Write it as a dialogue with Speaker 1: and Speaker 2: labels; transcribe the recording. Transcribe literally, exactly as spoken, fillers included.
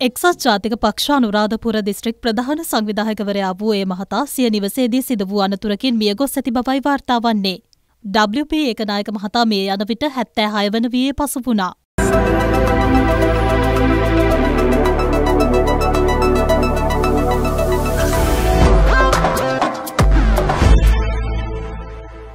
Speaker 1: එක්සත් ජාතික පක්ෂ අනුරාධපුර දිස්ත්‍රික් ප්‍රධාන සංවිධායකවරයා වූ ඒ මහතා සිය නිවසේදී සිදු වූ අනතුරකින් මියගොස් ඇති බවයි වාර්තා වන්නේ. ඩබ්ලිව් පී ඒකනායක මහතා මේ යන විට හැත්තෑ හය වන වියේ පසු වුණා.